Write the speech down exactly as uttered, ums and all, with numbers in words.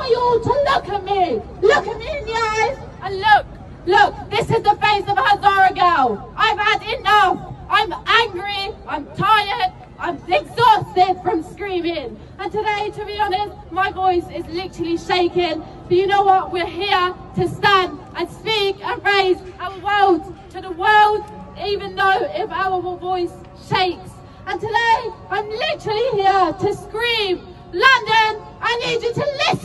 want you all to look at me. Look at me in the eyes and look. Look, this is the face of a Hazara girl. I've had enough. I'm angry. I'm tired. I'm exhausted from screaming. And today, to be honest, my voice is literally shaking. But you know what? We're here to stand and speak and raise our world to the world, even though if our voice shakes. And today, I'm literally here to scream, London, I need you to listen.